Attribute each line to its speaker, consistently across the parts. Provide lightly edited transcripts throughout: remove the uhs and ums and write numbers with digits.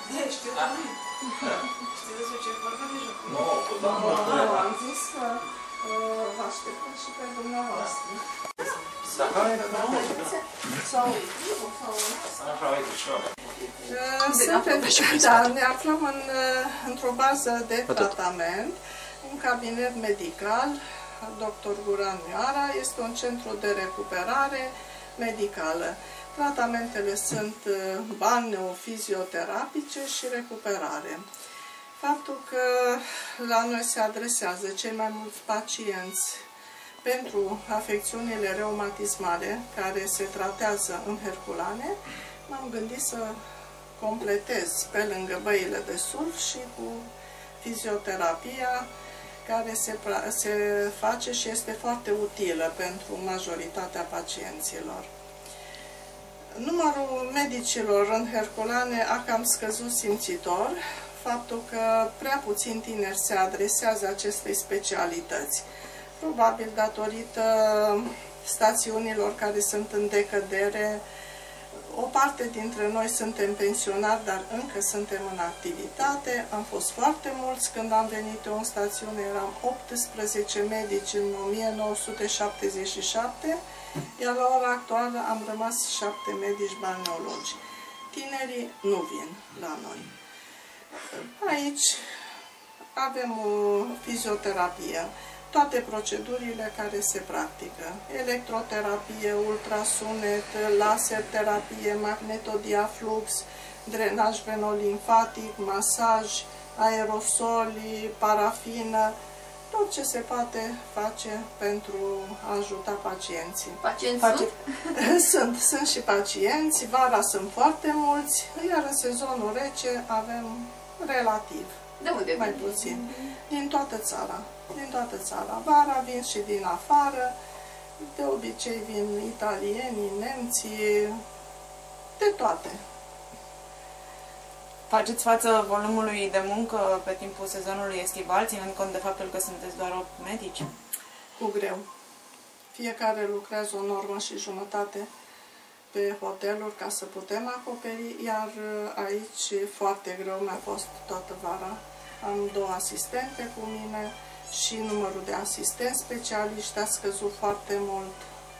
Speaker 1: Da, știu că nu. Știi despre ce vorbim deja?
Speaker 2: Nu,
Speaker 1: Nu, am zis că vă așteptăm și pe dumneavoastră. Ne aflăm într-o bază de tratament, un cabinet medical, Dr. Guran Mioara, este un centru de recuperare medicală. Tratamentele sunt balneofizioterapie și recuperare. Faptul că la noi se adresează cei mai mulți pacienți pentru afecțiunile reumatismale care se tratează în Herculane, m-am gândit să completez pe lângă băile de surf și cu fizioterapia care se face și este foarte utilă pentru majoritatea pacienților. Numărul medicilor în Herculane a cam scăzut simțitor, faptul că prea puțini tineri se adresează acestei specialități. Probabil datorită stațiunilor care sunt în decădere. O parte dintre noi suntem pensionari, dar încă suntem în activitate. Am fost foarte mulți când am venit eu în stațiune, eram 18 medici în 1977, iar la ora actuală am rămas 7 medici balneologi. Tinerii nu vin la noi. Aici avem o fizioterapie. Toate procedurile care se practică, electroterapie, ultrasunet, laser terapie, magnetodiaflux, drenaj venolimfatic, masaj, aerosoli, parafină, tot ce se poate face pentru a ajuta pacienții.
Speaker 3: Pacienți
Speaker 1: sunt și pacienți, vara sunt foarte mulți, iar în sezonul rece avem relativ.
Speaker 3: De unde?
Speaker 1: Mai puțin. Din toată țara. Din toată țara. Vara vin și din afară. De obicei vin italienii, nemții, de toate.
Speaker 4: Faceți față volumului de muncă pe timpul sezonului estival, ținând cont de faptul că sunteți doar 8 medici?
Speaker 1: Cu greu. Fiecare lucrează o normă și jumătate pe hoteluri ca să putem acoperi, iar aici foarte greu mi-a fost toată vara. Am 2 asistente cu mine și numărul de asistenți specialiști a scăzut foarte mult.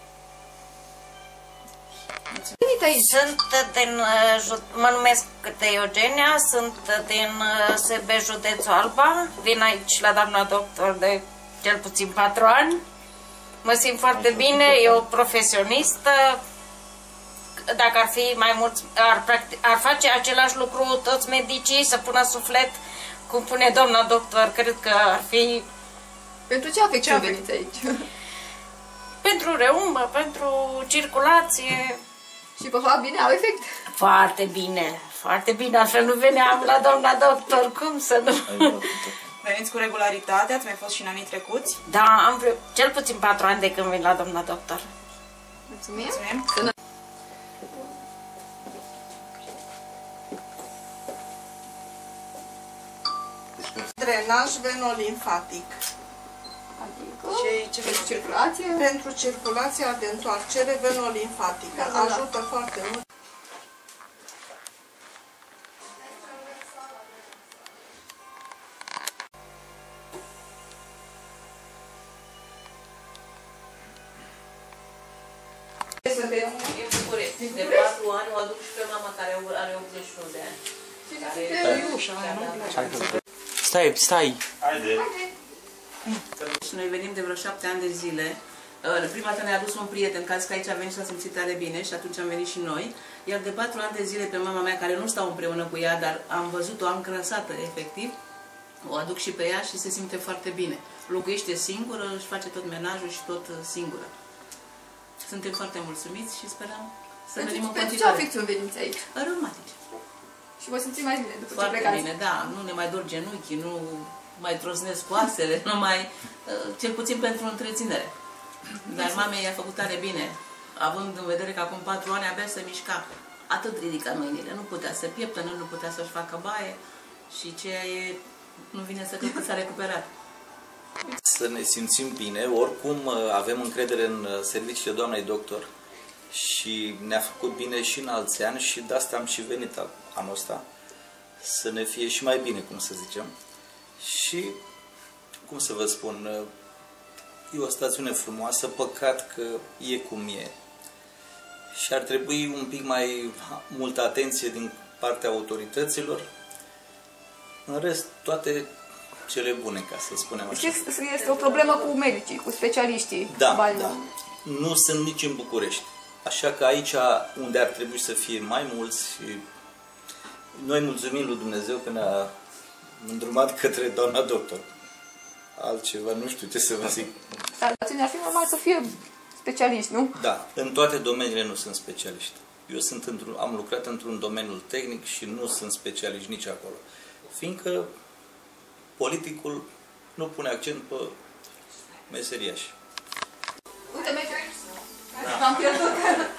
Speaker 5: Mă numesc Eugenia, sunt din SB Județul Alba, vin aici la doamna doctor de cel puțin 4 ani. Mă simt foarte bine, e o profesionistă. Dacă ar fi mai mulți, ar face același lucru toți medicii, să pună suflet, cum pune doamna doctor, cred că ar fi...
Speaker 3: Pentru ce afecțiuni veniți aici?
Speaker 5: Pentru reumă, pentru circulație.
Speaker 3: Și pe fapt bine, au efect?
Speaker 5: Foarte bine, foarte bine, altfel nu veneam la doamna doctor, cum să nu...
Speaker 4: Veniți cu regularitate, ați mai fost și în anii trecuți?
Speaker 5: Da, am cel puțin 4 ani de când vin la doamna doctor.
Speaker 3: Mulțumim!
Speaker 4: Mulțumim.
Speaker 1: Drenaj venolimfatic.
Speaker 3: Adică?
Speaker 1: Ce
Speaker 3: pentru circulație?
Speaker 1: Pentru circulația de întoarcere venolimfatică. Ajută foarte mult.
Speaker 6: De 4 ani o aduc și pe mama care are 81 de ani.
Speaker 2: Stai! Haide!
Speaker 6: Și noi venim de vreo 7 ani de zile. Prima dată ne-a adus un prieten, că aici a venit și a simțit tare bine și atunci am venit și noi. Iar de 4 ani de zile pe mama mea, care nu stau împreună cu ea, dar am văzut-o, am crăsată efectiv, o aduc și pe ea și se simte foarte bine. Locuiește singură, își face tot menajul și tot singură. Suntem foarte mulțumiți și sperăm să venim în continuare.
Speaker 3: Pentru ce afecțiuni veniți aici?
Speaker 6: Reumatice.
Speaker 3: Și vă simțiți mai bine după
Speaker 6: foarte
Speaker 3: ce plecați?
Speaker 6: Bine, da. Nu ne mai dor genunchii, nu mai trosnesc coasele, nu mai... cel puțin pentru întreținere. Dar mamei i-a făcut tare bine, având în vedere că acum 4 ani abia se mișca. Atât ridica mâinile, nu putea să pieptănă, nu putea să-și facă baie și ceea e... nu vine să cred că s-a recuperat.
Speaker 2: Să ne simțim bine, oricum avem încredere în serviciile doamnei doctor și ne-a făcut bine și în alți ani și de asta am și venit anul ăsta să ne fie și mai bine, cum să zicem. Și, cum să vă spun, e o stațiune frumoasă, păcat că e cum e. Și ar trebui un pic mai multă atenție din partea autorităților. În rest, toate cele bune, ca să spunem așa.
Speaker 3: Este o problemă cu medicii, cu specialiștii.
Speaker 2: Da. Nu sunt nici în București. Așa că aici, unde ar trebui să fie mai mulți, noi mulțumim lui Dumnezeu că ne-a îndrumat către doamna doctor. Altceva, nu știu ce să vă zic.
Speaker 3: Dar ar fi normal să fie specialiști, nu?
Speaker 2: Da, în toate domeniile nu sunt specialiști. Eu am lucrat într-un domeniu tehnic și nu sunt specialiști nici acolo. Fiindcă politicul nu pune accent pe meseriași.
Speaker 3: Uite, merge. V-am pierdut.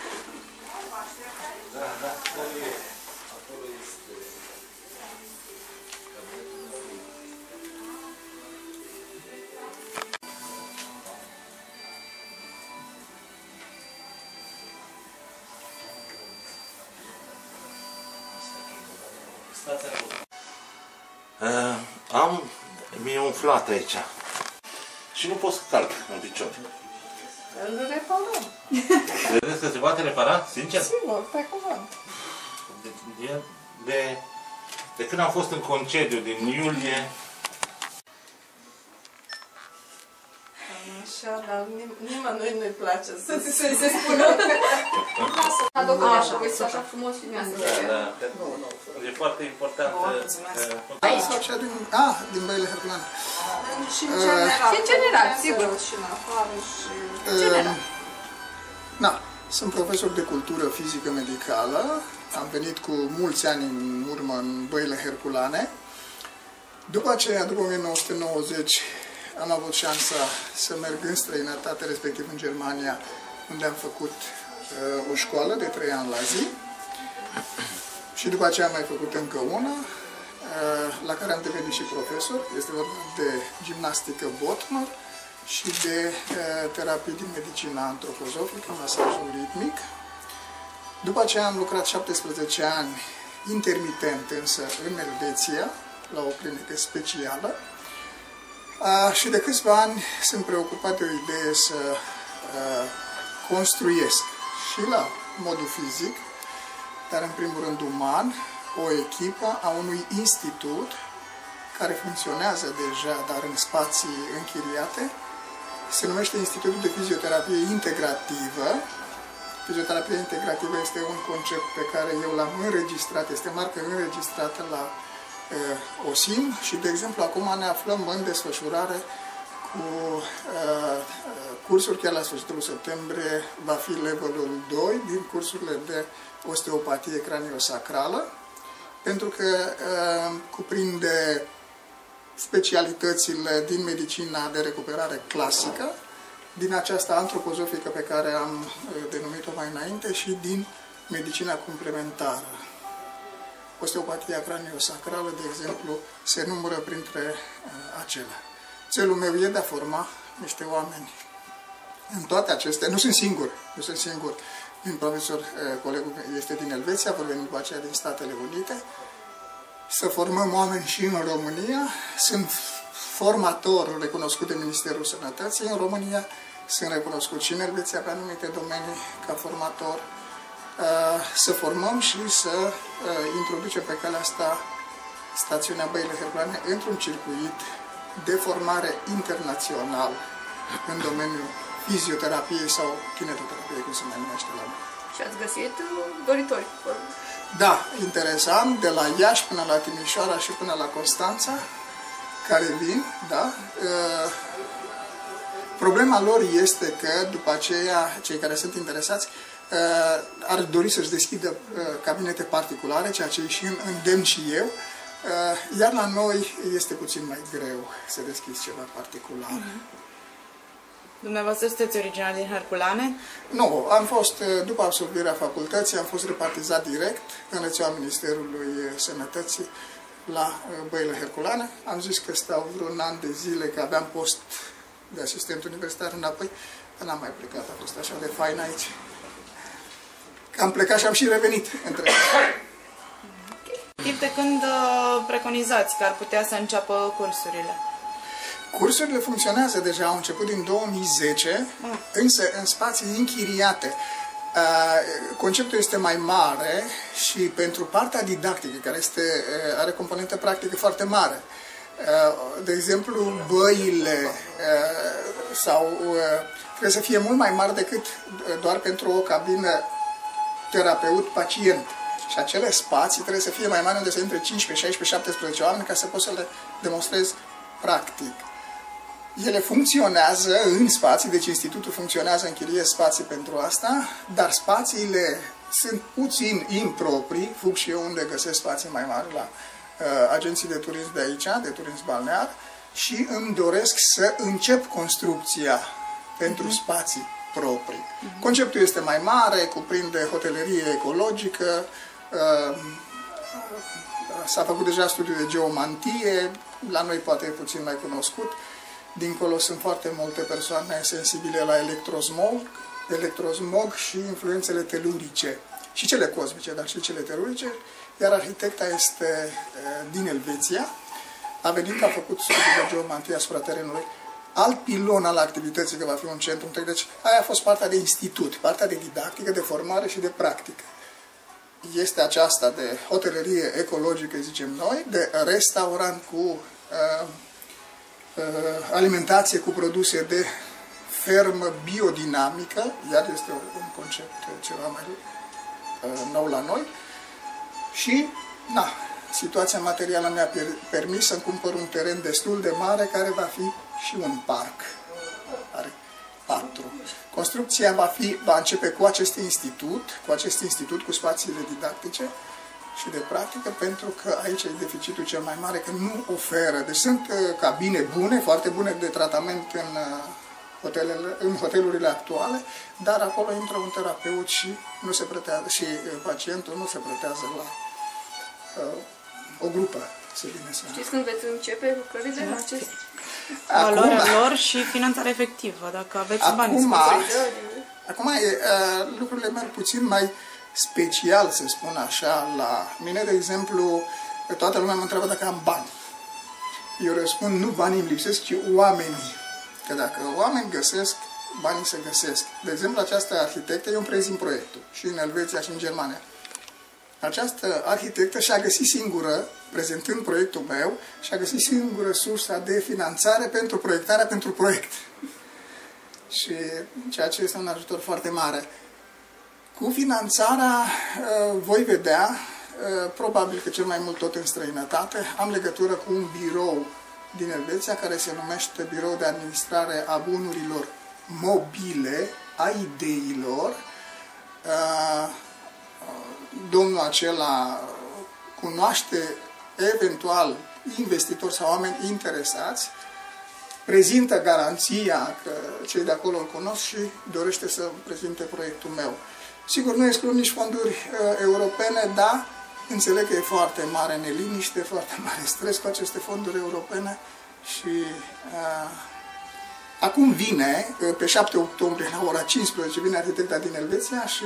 Speaker 7: Mi-e umflat aici și nu pot să calc în picior.
Speaker 1: Îl reparăm.
Speaker 7: Credeți că se poate repara? Sincer?
Speaker 1: Sigur, pe cuvânt.
Speaker 7: De când am fost în concediu, din iulie...
Speaker 1: Așa, dar nimănui nu-i place să
Speaker 3: Se spună. Da, doctor, așa, uite, așa frumos și
Speaker 7: Da. E foarte important.
Speaker 8: Aici? Din Băile Herculane.
Speaker 1: Și în general,
Speaker 3: sigur.
Speaker 1: Și în afară și...
Speaker 8: Da, sunt profesor de cultură fizică medicală. Am venit cu mulți ani în urmă în Băile Herculane. După aceea, după 1990, am avut șansa să merg în străinătate, respectiv în Germania, unde am făcut o școală de 3 ani la zi. Și după aceea am mai făcut încă una, la care am devenit și profesor. Este vorba de gimnastică Botmer și de terapii din medicina antropozofică, masajul ritmic. După aceea am lucrat 17 ani intermitent, însă în Elveția, la o clinică specială. Și de câțiva ani sunt preocupat de o idee să construiesc și la modul fizic, dar în primul rând uman, o echipă a unui institut care funcționează deja, dar în spații închiriate. Se numește Institutul de Fizioterapie Integrativă. Fizioterapia integrativă este un concept pe care eu l-am înregistrat, este marcă înregistrată la OSIM și, de exemplu, acum ne aflăm în desfășurare cu cursuri, chiar la sfârșitul septembrie va fi levelul 2 din cursurile de osteopatie craniosacrală, pentru că cuprinde specialitățile din medicina de recuperare clasică, din această antropozofică pe care am denumit-o mai înainte și din medicina complementară. Osteopatia craniosacrală, de exemplu, se numără printre acelea. Țelul meu e de a forma niște oameni în toate acestea. Nu sunt singur. Un profesor, colegul este din Elveția, vor veni după aceea din Statele Unite. Să formăm oameni și în România. Sunt formator recunoscut de Ministerul Sănătății în România. Sunt recunoscut și în Elveția pe anumite domenii ca formator. Să formăm și să introducem pe calea asta stațiunea Băile Herculane într-un circuit de formare internațional în domeniul fizioterapiei sau kinetoterapiei, cum se mai numește la noi.
Speaker 3: Și ați găsit doritori?
Speaker 8: Da, interesant, de la Iași până la Timișoara și până la Constanța, care vin, da. Problema lor este că, după aceea, cei care sunt interesați ar dori să-și deschidă cabinete particulare, ceea ce și îndemn și eu, iar la noi este puțin mai greu să deschizi ceva particular.
Speaker 4: Dumneavoastră sunteți originar din Herculane?
Speaker 8: Nu, am fost, după absolvirea facultății, am fost repartizat direct în rețeaua Ministerului Sănătății la Băile Herculane. Am zis că stau vreun an de zile, că aveam post de asistent universitar înapoi, dar n-am mai plecat, a fost așa de fain aici. Că am plecat și am și revenit între
Speaker 4: De când preconizați că ar putea să înceapă cursurile?
Speaker 8: Cursurile funcționează deja, au început din 2010, însă în spații închiriate. Conceptul este mai mare și pentru partea didactică, care are componentă practică foarte mare. De exemplu, băile trebuie să fie mult mai mari decât doar pentru o cabină terapeut-pacient. Și acele spații trebuie să fie mai mari, unde să intre 15, 16, 17 oameni ca să poți să le demonstrezi practic. Ele funcționează în spații, deci institutul funcționează, închirie spații pentru asta, dar spațiile sunt puțin improprii, fug și eu unde găsesc spații mai mari la agenții de turism de aici, de turism balnear, și îmi doresc să încep construcția pentru spații proprii. Conceptul este mai mare, cuprinde hotelerie ecologică, s-a făcut deja studiu de geomantie, la noi poate e puțin mai cunoscut. Dincolo sunt foarte multe persoane sensibile la electrosmog și influențele telurice, și cele cosmice, dar și cele telurice, iar arhitecta este din Elveția, a venit, a făcut studiul de geomantie asupra terenului. Alt pilon al activității, că va fi un centru întreg, deci aia a fost partea de institut, partea de didactică, de formare și de practică. Este aceasta de hotelerie ecologică, zicem noi, de restaurant cu alimentație cu produse de fermă biodinamică, iar este un concept ceva mai nou la noi. Și, situația materială mi-a permis să-mi cumpăr un teren destul de mare, care va fi și un parc. Are 4. Construcția va începe cu acest institut, cu spațiile didactice și de practică, pentru că aici e deficitul cel mai mare, că nu oferă. Deci sunt cabine bune, foarte bune de tratament în hotelurile actuale, dar acolo intră un terapeut și nu se pretează, și pacientul nu se pretează la o grupă.
Speaker 3: Știți când veți începe lucrările în acest?
Speaker 4: Valoarea lor și finanțarea efectivă, dacă aveți bani.
Speaker 8: Acum lucrurile merg puțin mai special, să spun așa, la mine. De exemplu, toată lumea mă întreabă dacă am bani. Eu răspund, nu banii îmi lipsesc, ci oamenii. Că dacă oameni găsesc, banii se găsesc. De exemplu, această arhitectă, eu îmi prezint proiectul, și în Elveția și în Germania. Această arhitectă și-a găsit singură, prezentând proiectul meu, și-a găsit singură sursa de finanțare pentru proiectarea pentru proiect. Și ceea ce este un ajutor foarte mare. Cu finanțarea voi vedea, probabil că cel mai mult tot în străinătate, am legătură cu un birou din Elveția care se numește Birou de Administrare a Bunurilor Mobile, a Ideilor. Domnul acela cunoaște eventual investitori sau oameni interesați, prezintă garanția că cei de acolo îl cunosc și dorește să prezinte proiectul meu. Sigur, nu exclud nici fonduri europene, dar înțeleg că e foarte mare neliniște, foarte mare stres cu aceste fonduri europene și acum vine, pe 7 octombrie, la ora 15, vine arhitecta din Elveția și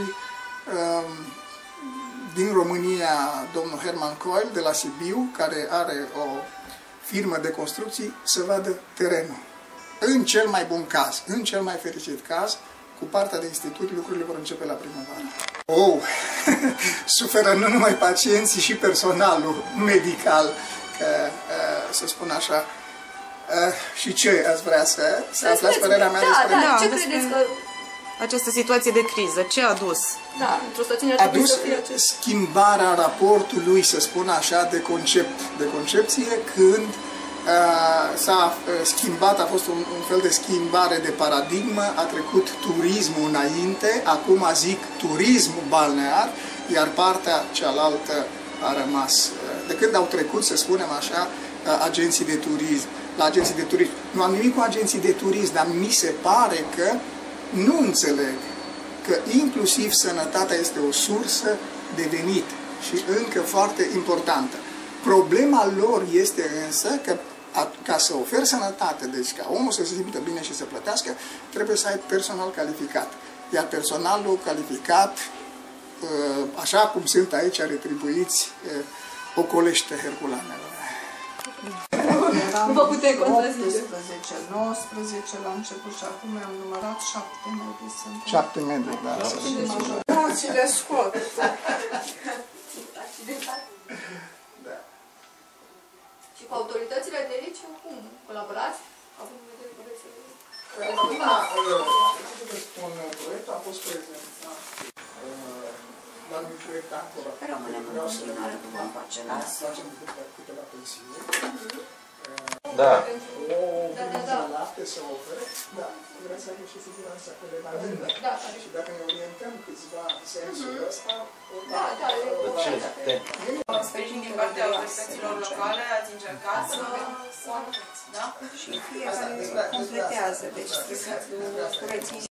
Speaker 8: din România, domnul Herman Coil, de la Sibiu, care are o firmă de construcții, să vadă terenul. În cel mai bun caz, în cel mai fericit caz, cu partea de institut, lucrurile vor începe la primăvară. Suferă nu numai pacienții și personalul medical, că, să spun așa. Și ce ați vrea să aflați părerea mea despre...
Speaker 3: Da, ce credeți că...
Speaker 4: Această situație de criză, ce a dus?
Speaker 3: Da, într-o stațiune
Speaker 8: a dus schimbarea raportului, să spun așa, de concepție, când s-a schimbat, a fost un fel de schimbare de paradigmă, a trecut turismul înainte, acum zic turismul balnear, iar partea cealaltă a rămas. De când au trecut, să spunem așa, agenții de turism, la agenții de turism. Nu am nimic cu agenții de turism, dar mi se pare că nu înțeleg că inclusiv sănătatea este o sursă de venit și încă foarte importantă. Problema lor este însă că ca să oferi sănătate, deci ca omul să se simtă bine și să plătească, trebuie să ai personal calificat. Iar personalul calificat, așa cum sunt aici retribuiți ocolește herculanele.
Speaker 1: Eram
Speaker 3: Nu vă putem contrazice.
Speaker 1: 18, 19 la început și acum am numărat 7 medii.
Speaker 8: 7 medii, da.
Speaker 1: Majorații le scot.
Speaker 8: Da.
Speaker 3: Și cu autoritățile de aici, cum? Colaborați? Având în vedere corecțiile?
Speaker 8: Un proiect a fost prezentat la un proiect acolo.
Speaker 5: Rămânem în continuare cu vom face la asta.
Speaker 8: Facem câteva pensiuni.
Speaker 2: Da.
Speaker 8: O vizită la lapte se ofere. Da. Vreau să avem și siguranța că le mai vândă. Și dacă ne orientăm câțiva în sensul ăsta,
Speaker 4: Sprijin din partea autorităților locale, ați încercat să... Da?
Speaker 9: Și fiecare completează, deci trebuie să curății